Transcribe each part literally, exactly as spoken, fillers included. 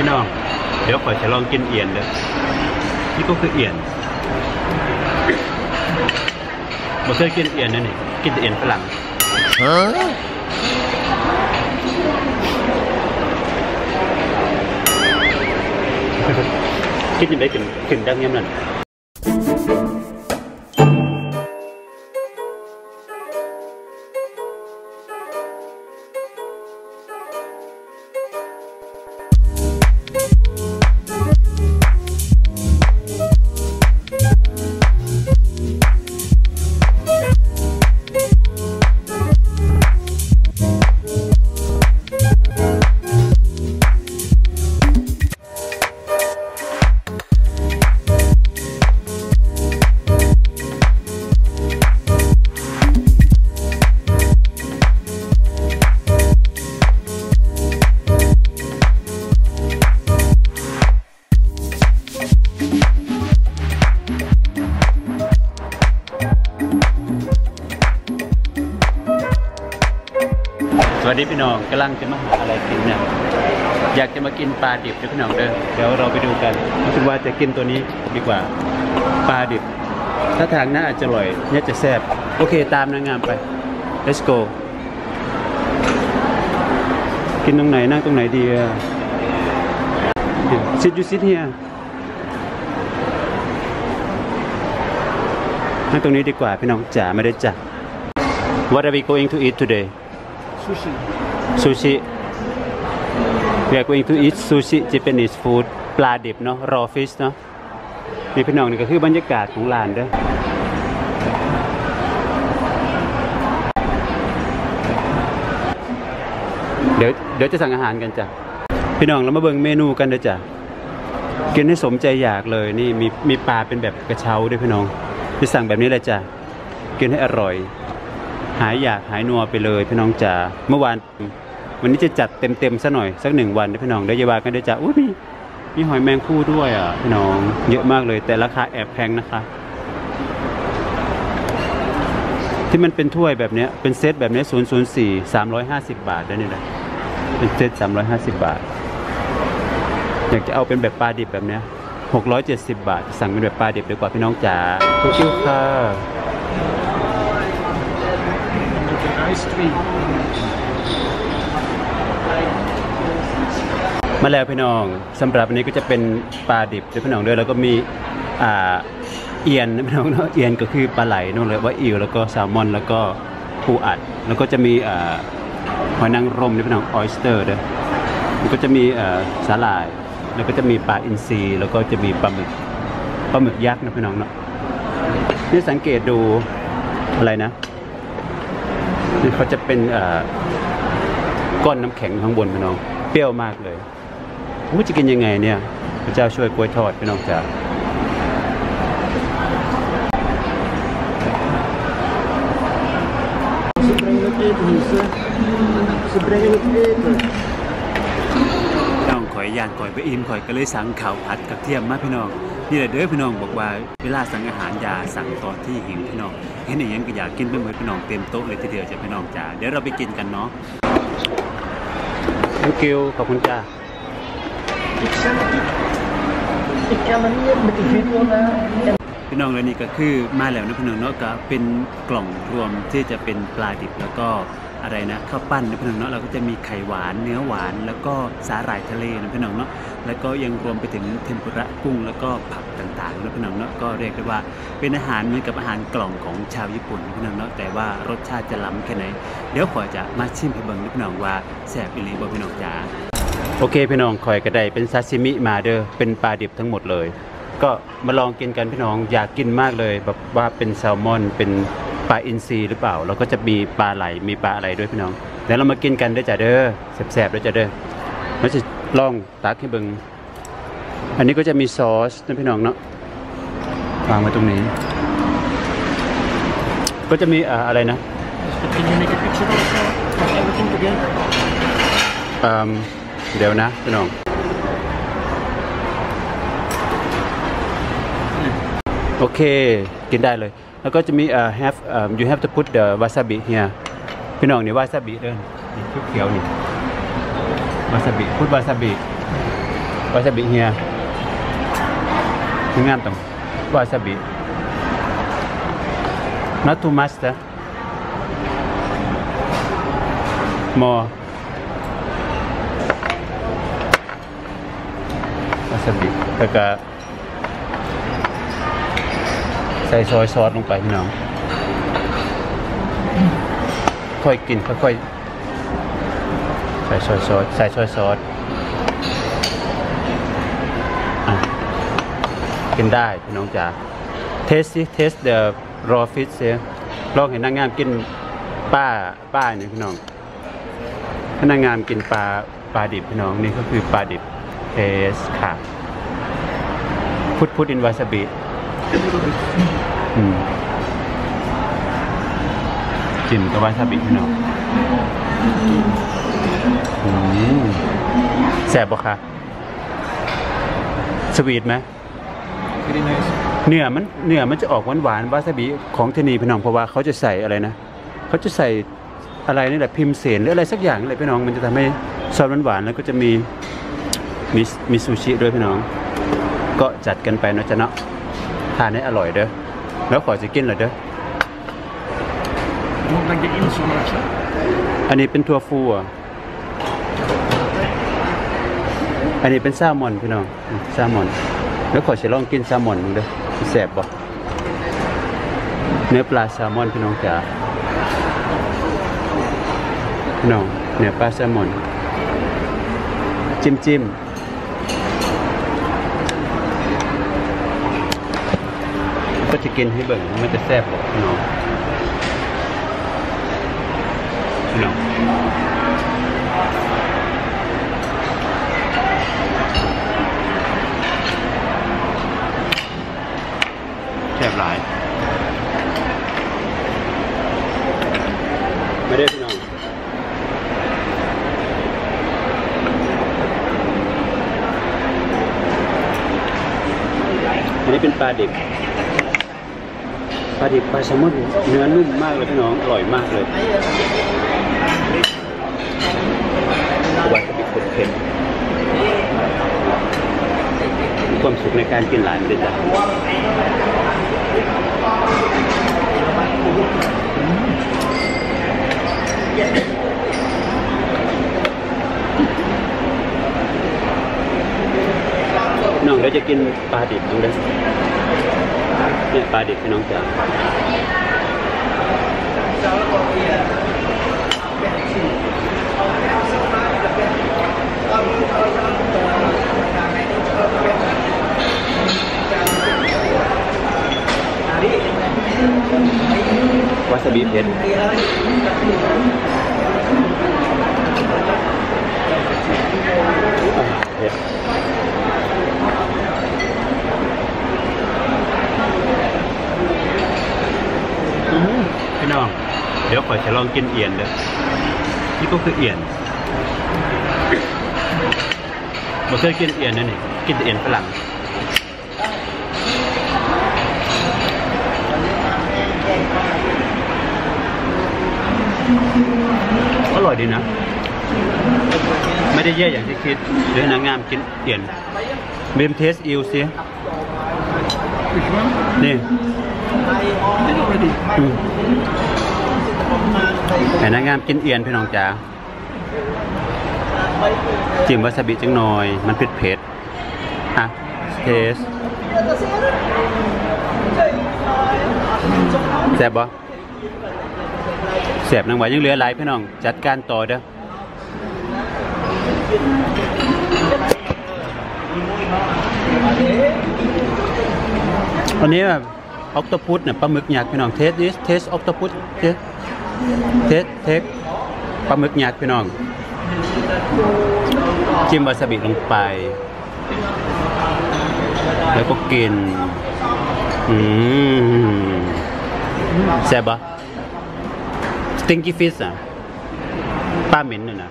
พี่น้องเดี๋ยวขอจะลองกินเอียนเด้อนี่ก็คือเอียนบ่เคยกินเอียนนั่นนี่กินแต่เอียนฝรั่งคิดยังไงขึ้นขึ้นดังเงี้ยนั่นสวัสดีพี่น้องกำลังจะมาหาอะไรกินเนี่ยอยากจะมากินปลาดิบด้วยพี่น้องเด้อเดี๋ยวเราไปดูกันรู้สึกว่าจะกินตัวนี้ดีกว่าปลาดิบถ้าทางน่าอาจจะอร่อยเนี่ยจะแซ่บโอเคตามนางงามไป let's go กินตรงไหนนั่งตรงไหนดีอ่ะ sit you sit here นั่งตรงนี้ดีกว่าพี่น้องจ๋าไม่ได้จ้ะ What are we going to eat today Sushi. Sushi. We are going to eat sushi Japanese food ปลาดิบเนาะ raw fish เนาะนี่พี่น้องนี่ก็คือบรรยากาศของร้านเด้อเดี๋ยวเดี๋ยวจะสั่งอาหารกันจ้ะพี่น้องเรามาเบิ่งเมนูกันเด้อจ้ะกินให้สมใจอยากเลยนี่มีมีปลาเป็นแบบกระเช้าด้วยพี่น้องจะสั่งแบบนี้เลยจ้ะกินให้อร่อยหายอยากหายนัวไปเลยพี่น้องจ๋าเมื่อวานวันนี้จะจัดเต็มๆซะหน่อยสักหนึ่งวันนะพี่น้องเดี๋ยวจะว่ากันเดี๋ยวจ๋าอุ้ยมีมีหอยแมงภู่ด้วยอ่ะพี่น้องเยอะมากเลยแต่ราคาแอบแพงนะคะที่มันเป็นถ้วยแบบนี้เป็นเซตแบบนี้ศูนย์ศูนย์สี่สามร้อยห้าสิบบาทได้นี่แหละเป็นเซตสามร้อยห้าสิบบาทอยากจะเอาเป็นแบบปลาดิบแบบนี้หกร้อยเจ็ดสิบบาทสั่งเป็นแบบปลาดิบดีกว่าพี่น้องจ๋าทุกคิวค่ะมาแล้วพี่น้องสำหรับวันนี้ก็จะเป็นปลาดิบด้วยพี่น้องด้วยแล้วก็มีอ่าเอียนพี่น้องเนาะเอียนก็คือปลาไหลนู่นเลยว่าอิวแล้วก็แซลมอนแล้วก็ปูอัดแล้วก็จะมีอ่าหอยนางรมด้วยพี่น้องออยสเตอร์ด้วยแล้วก็จะมีอ่าสาหร่ายแล้วก็จะมีปลาอินทรีแล้วก็จะมีปลาหมึกปลาหมึกยักษ์นะพี่น้องเนาะนี่สังเกตดูอะไรนะนี่เขาจะเป็นก้อนน้ำแข็งข้างบนพี่น้องเปรี้ยวมากเลยว่าจะกินยังไงเนี่ยพระเจ้าช่วยกล้วยทอดพี่น้องจ๋าน้องข่อยย่างข่อยไปอิ่มข่อยก็เลยสั่งข้าวผัดกับเทียมมาพี่น้องนี่แหละเด้อพี่น้องบอกว่าเวลาสั่งอาหารอย่าสั่งตอนที่หิวพี่น้องเห็นอย่างนี้ก็อยากกินไปหมดพี่น้องเต็มโต๊ะเลยทีเดียวจะพี่น้องจ๋าเดี๋ยวเราไปกินกันเนาะ thank you ขอบคุณจ้าพี่น้องเลยนี่ก็คือมาแล้วนะพี่น้องเนาะก็เป็นกล่องรวมที่จะเป็นปลาดิบแล้วก็อะไรนะข้าวปั้นนะพี่น้องเนาะเราก็จะมีไข่หวานเนื้อหวานแล้วก็สาหร่ายทะเลนะพี่น้องเนาะแล้วก็ยังรวมไปถึงเทมปุระกุ้งแล้วก็ผักต่างๆนะพี่น้องเนาะก็เรียกได้ว่าเป็นอาหารเหมือนกับอาหารกล่องของชาวญี่ปุ่นนะพี่น้องเนาะแต่ว่ารสชาติจะล้ำแค่ไหนเดี๋ยวขอจะมาชิมให้เบิ่งนะพี่น้องว่าแซ่บอีหลีบ่พี่น้องจ๋าโอเคพี่น้องคอยกระไดเป็นซาซิมิมาเด้อเป็นปลาดิบทั้งหมดเลยก็มาลองกินกันพี่น้องอยากกินมากเลยแบบว่าเป็นแซลมอนเป็นปลาอินทรีหรือเปล่าแล้วก็จะมีปลาไหลมีปลาอะไรด้วยพี่น้องเดี๋ยวเรามากินกันด้วยจ้ะเด้อแซ่บๆด้วยจ้ะเด้อมาจะลองตักให้เบิ่งอันนี้ก็จะมีซอสนะพี่น้องเนาะวางไว้ตรงนี้ก็จะมีอะไรนะเดี๋ยวนะพี่น้องโอเคกินได้เลยแล้วก็จะมี uh, have um, you have to put the wasabi here พี่น้องนี่วาซาบิเด้อนี่เขียวๆนี่วาซาบิพูดวาซาบิวาซาบิเฮียงามตรงวาซาบิ not too much นะ more วาซาบิแล้วก็ใส่ซอยซอสลงไปพี่น้องค่อยกินค่อยๆใส่ซอยซอสใส่ซอยซอสกินได้พี่น้องจ๋า taste taste the raw fish เสียลองเห็นนางงามกินป้าป้าเนี่ยพี่น้องนางงามกินปลาปลาดิบพี่น้องนี่ก็คือปลาดิบ taste ค่ะพุดพุดอินวาซาบิจิ้มกับวาซาบิพี่น้องแซ่บปะคะสวีทไหมเนื้อมันเนื้อมันจะออกหวานหวานวาซาบิของที่นี่พี่น้องเพราะว่าเขาจะใส่อะไรนะเขาจะใส่อะไรนี่แหละพิมเสนหรืออะไรสักอย่างอะไรพี่น้องมันจะทำให้ซอสหวานๆแล้วก็จะมีมีมีซูชิด้วยพี่น้องก็จัดกันไปนะจ๊ะเนาะทานให้อร่อยเด้อแล้วขอจะกินเลยเด้ออันนี้เป็นทัวฟูอ่ะอันนี้เป็นแซลมอนพี่น้องแซลมอนแล้วขอจะลองกินแซลมอนเด้อแซ่บบ่เนื้อปลาแซลมอนพี่น้องจ๋าพี่น้องเนื้อปลาแซลมอนจิ้มจิ้มก็จะกินให้เบิ่งมันจะแซ่บบ่พี่น้องพี่น้องแซ่บหลายไม่ได้พี่น้องอันนี้เป็นปลาดิบปลาดิบปลาแซลมอนเนื้อนุ่มมากเลยพี่น้องอร่อยมากเลยวาซาบิเผ็ดมีความสุขในการกินหลายเลยจ้ะน้องเดี๋ยวจะกินปลาดิบน้องเด้อเนี่ยปลาดิบพี่น้องจ๋าวาซาบิเผ็ดเผ็ดพี่น้องเดี๋ยวขอจะลองกินเอียนเด้อนี่ก็คือเอียนบ่เคยกินเอียนนั่นนี่กินแต่เอียนฝรั่งอร่อยดีนะไม่ได้แย่อย่างที่คิดเดี๋ยวนางงามกินเอียนเบมเทสอิวซินี่แต่นางงามกินเอียนพี่น้องจ๋าจิ้มวาซาบิจังหน่อยมันเผ็ดเผ็ดอ่ะเทสแซ่บบ่แซ่บนางว่ายังเหลือหลายพี่น้องจัดการต่อเด้อวันนี้แบบออกโตพุสเนี่ยปลาหมึกหยักพี่น้องเทสดิสเทสออกโตพุสเทสเทสเทสปลาหมึกหยักพี่น้องจิ้มวาซาบิลงไปแล้วก็กินอืมแซ่บปะสติงกี้ฟิชอ่ะปลาเหม็นน่ะนะ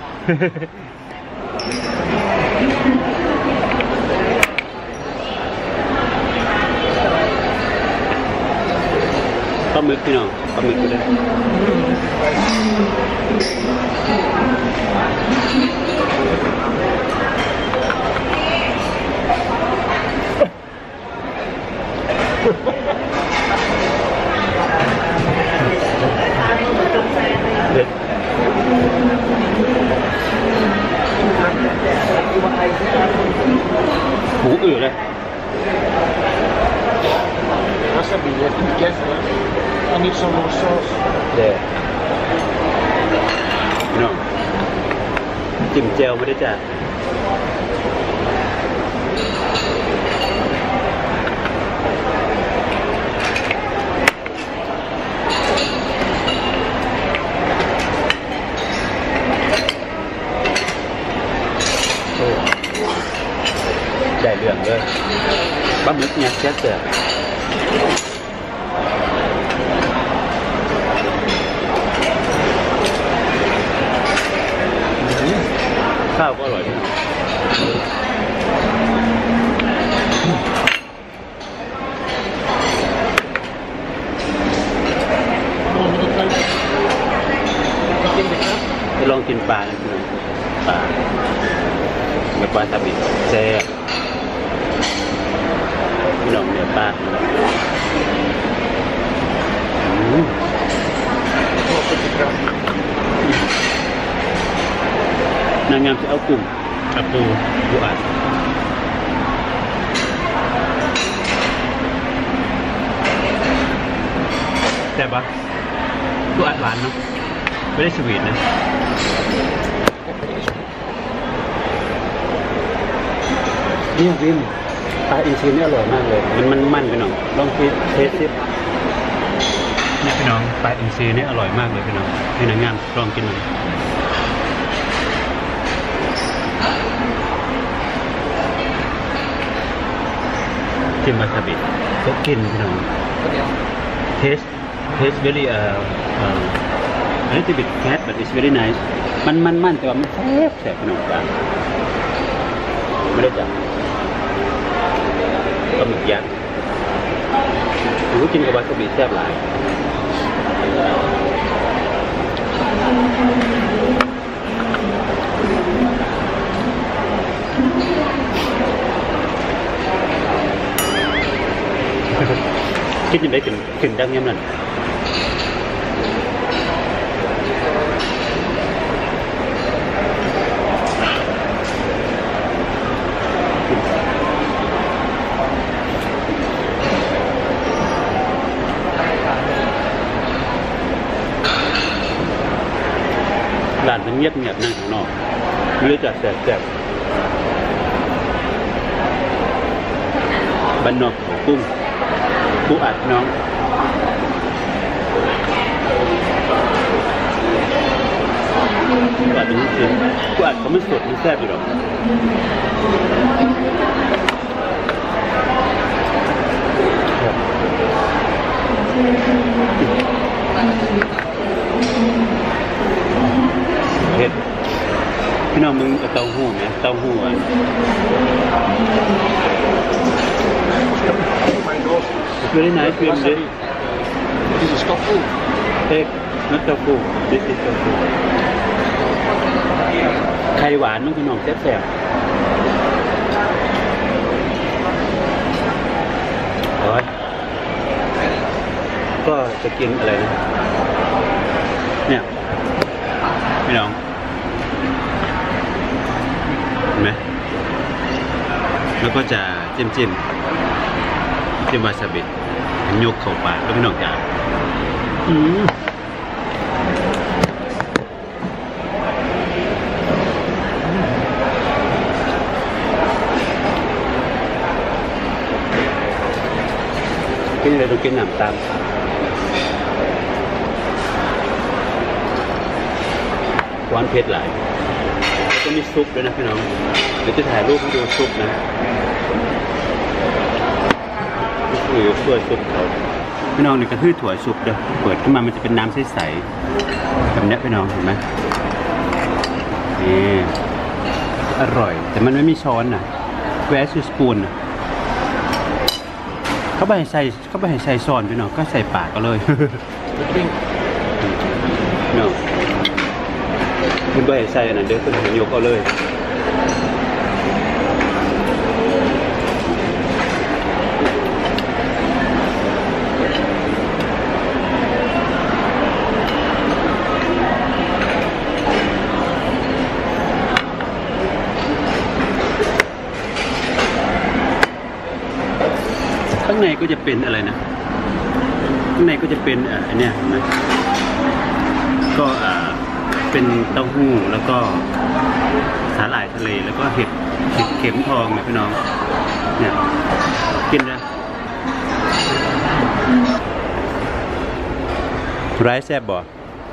ปลาหมึกพี่น้องปลาหมึกก็ได้หูอืดเลย Wasabi, you have to be careful. I need some more sauce. เด้พี่น้องจิ้มเจลไม่ได้จ้ะได้เรื่องเลยปลาหมึกเนี่ยแซ่บเสือข้าวก็อร่อยดีไปลองกินปลานะพี่น้องปลาแบบปลาซาบิแซ่บพี่น้องเนี่ยปลานางงามจะเอากลุ่มกับปูปูอัดแต่ปะปูอัดหวานเนาะไม่ได้สวีทนะนี่วินปลาอินทรีนี่อร่อยมากเลยมันมันมันไปหน่อยลองเทสซินี่พี่น้องปลาอินทรีนี่อร่อยมากเลยพี่น้องให้นางงามลองกินหน่อยจิ้มวาซาบิก็กินพี่น้อง taste taste very uh uh a little bit fat but it's very nice มันมันมันแต่ว่ามันแซ่บแซ่บพี่น้องจ้าไม่ได้จ้ะปลาหมึกยักษ์หรือกินกับวาซาบิแซ่บหลายคิดยังไงถึงถึงดังยังนั่นร้านมันเงียบเงียบนั่งข้างนอกไม่รู้จักแสบแสบบ้านนอกของกุ้งปูอัดน้องปูอัดเป็นจริงปูอัดเขาไม่สดไม่แซ่บอยู่หรอกเผ็ดพี่น้องมึงเอาเต้าหู้ไหมเต้าหู้อ่ะIt's very nice with this. This is tofu. Egg, not tofu. This is tofu. ไข่หวานน้องพี่น้องแซ่บๆโอ้ยก็จะกินอะไรนะเนี่ยพี่น้องเห็นไหมแล้วก็จะจิ้มจิ้มจิ้มวาซาบิยกเข้าปากแล้วพี่น้องจ๋าอืมกินอะไรต้องกินน้ำตามหวานเผ็ดหลายแล้วก็มีซุปด้วยนะพี่น้องเดี๋ยวจะถ่ายรูปให้ดูซุปนะคือถ้วยซุปเขาพี่น้องนี่ก็คือถั่วซุปเด้อเปิดขึ้นมามันจะเป็นน้ำใสๆแบบนี้พี่น้องเห็นไหมนี่อร่อยแต่มันไม่มีช้อนน่ะ Where's your spoon น่ะเขาไปใส่เขาไปใส่ช้อนพี่น้องก็ใส่ปากก็เลยเนาะคุณไปใส่อันนั้นเด้อคุณยกเอาเลยข้างในก็จะเป็นอะไรนะข้างในก็จะเป็นอันเนี้ยนะก็อ่าเป็นเต้าหู้แล้วก็สาหร่ายทะเลแล้วก็เห็ดเห็ดเข็มทองเนี่ยพี่น้องเนี่ยกินนะไรซ์แซ่บบ่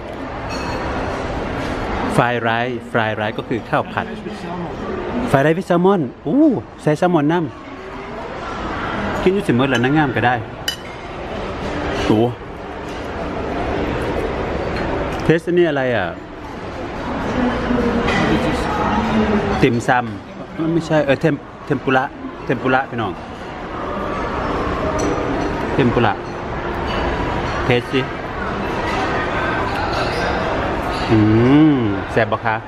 ฟรายไรซ์ฟรายไรซ์ก็คือข้าวผัดฟรายไรซ์วิแซลมอนอู้ใส่แซลมอนน้ำกินยุ่สิเมื่อแล้วนั่งงามก็ได้ตัวเทสนี่อะไรอ่ะติ่มซำไม่ใช่เออเทมเทมปุระเทมปุระพี่น้องเทมปุระเทสสิอืมแซ่บบ่คะ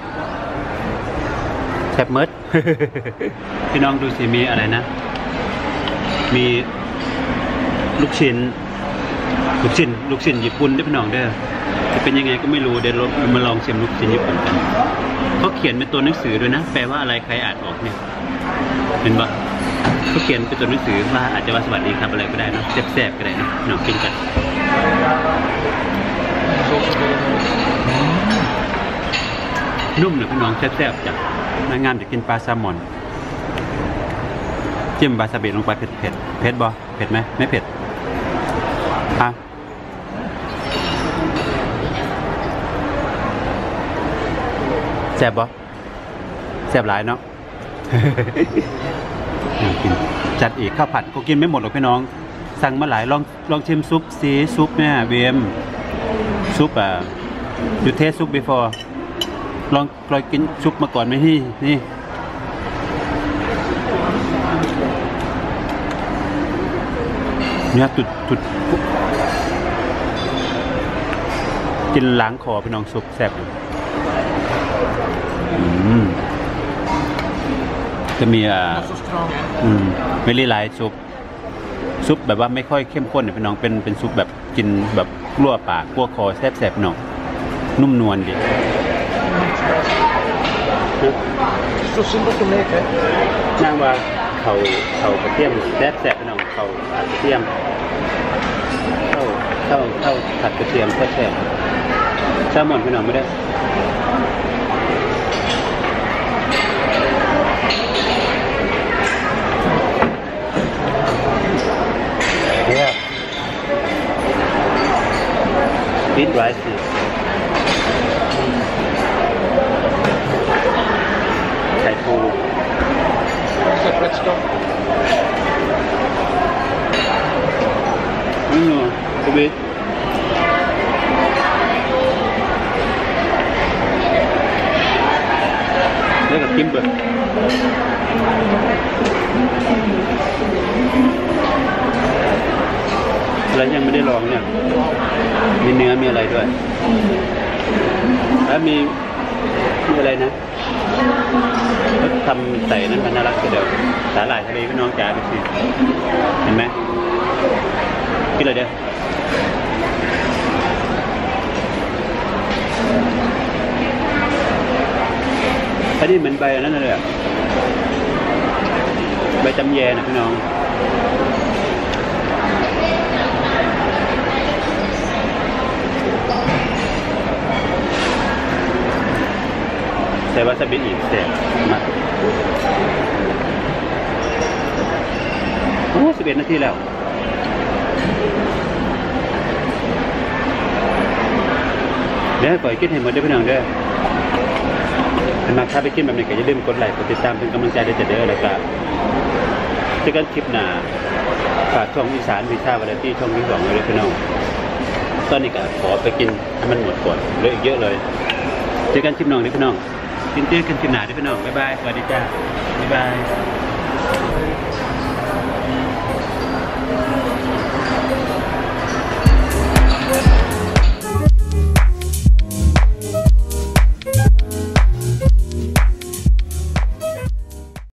แซ่บเมิด พี่น้องดูสิมีอะไรนะมีลูกชิ้นลูกชิ้นลูกชิ้นญี่ปุ่นด้วยพี่น้องเด้อจะเป็นยังไงก็ไม่รู้เดี๋ยวเรามาลองชิมลูกชิ้นญี่ปุ่นกันเขาเขียนเป็นตัวหนังสือด้วยนะแปลว่าอะไรใครอ่านออกเนี่ยเห็นปะเขาเขียนเป็นตัวหนังสือว่าอาจจะว่าสวัสดีครับอะไรก็ได้นะแซ่บๆก็ได้นะน้องกินกันนุ่มนะพี่น้องแซ่บๆจ้ะนางงามจะกินปลาแซลมอนจิ้มวาซาบิลงไปเผ็ดเผ็ดเผ็ดบ่เผ็ดไหมไม่เผ็ดอ่ะแซ่บบ่แซ่บหลายเนาะ กินจัดอีกข้าวผัดก็กินไม่หมดหรอกพี่น้องสั่งมาหลายลองลองชิมซุปซีซุปเนี่ยเวียมซุปอ่ะยูเทสซุป before ลองลองกินซุปมาก่อนไหมที่นี่เนี่ยตุดตุดกินล้างคอพี่น้องซุปแซ่บอยู่อืมจะมีอ่าอืมเวลี่ไลท์ซุปซุปแบบว่าไม่ค่อยเข้มข้นพี่น้องเป็นเป็นซุปแบบกินแบบกลั้วปากกลั้วคอแซ่บๆพี่น้องนุ่มนวลดีนั่งว่าเขาเขากระเทียมแซ่บๆพี่น้องเขาผัดกระเทียมเข้าเข้าเข้าผัดกระเทียมแซ่บๆแซลมอนพี่น้องไม่ได้เนี่ยดินไรซ์ไข่ปูอืมกูบิดแล้วก็กิมเบอร์อะไรยังไม่ได้ลองเนี่ยมีเนื้อมีอะไรด้วยแล้วมีมีอะไรนะเขาทำใส่นั้นมันน่ารักเดียวสาหร่ายทะเลพี่น้องจ๋าดูสิเห็นไหมกินเลยเด้ออันนี้เหมือนใบนั้นเลยอะใบจำแยนะพี่น้องใส่วาซาบิอีกเสร็จมาโอ้สิบเอ็ดนาทีแล้วเดี๋ยวให้ปล่อยกินให้หมดด้วยพี่น้องด้วยถ้ามาถ้าไปกินแบบนี้ก็อย่าลืมกดไลค์กดติดตามเป็นกำลังใจได้จะเด้อแล้วก็เจอกันคลิปหน้าฝากช่องอีสานวิชาวาไรตี้ช่องที่สองเลยพี่น้องตอนนี้ก็ขอไปกินให้มันหมดก่อนเหลืออีกเยอะเลยเจอกันคลิปน้องด้วยพี่น้องกินเจอกันคลิปหน้าด้วยพี่น้องบ๊ายบายสวัสดีจ้าบ๊ายบาย